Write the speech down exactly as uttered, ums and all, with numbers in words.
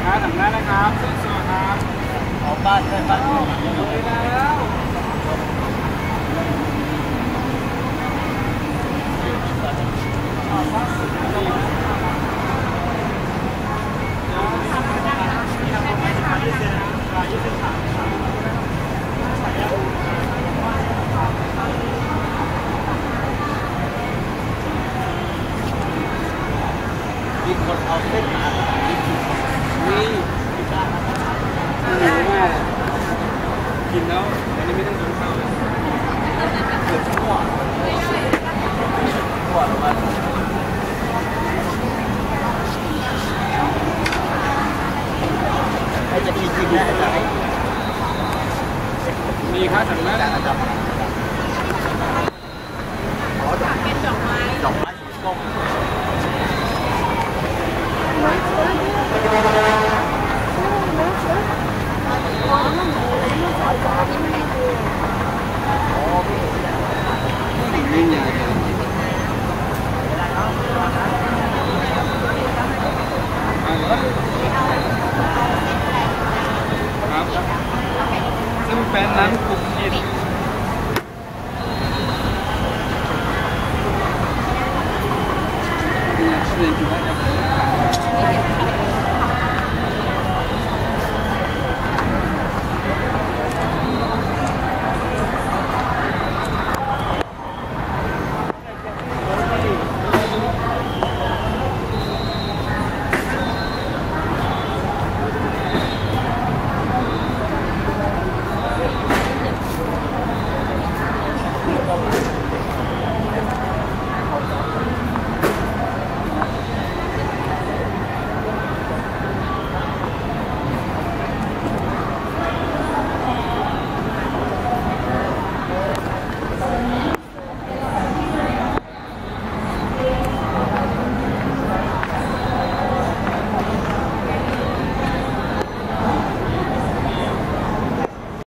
ค้าสั่งได้นะครับเส้นสดครับขอบ้านได้บ้านเลยแล้วมีคนเอาเส้นมานี่กินแล้วอันนี้ไม่ต้องกินข้าวเลยเกิดชั่วชั่วหรือว่าใครจะกินกินได้ไหมมีค่าสั่งไหมดอกไม้อ๋อดอกเป็นดอกไม้ดอกไม้สีส้มนี่ไง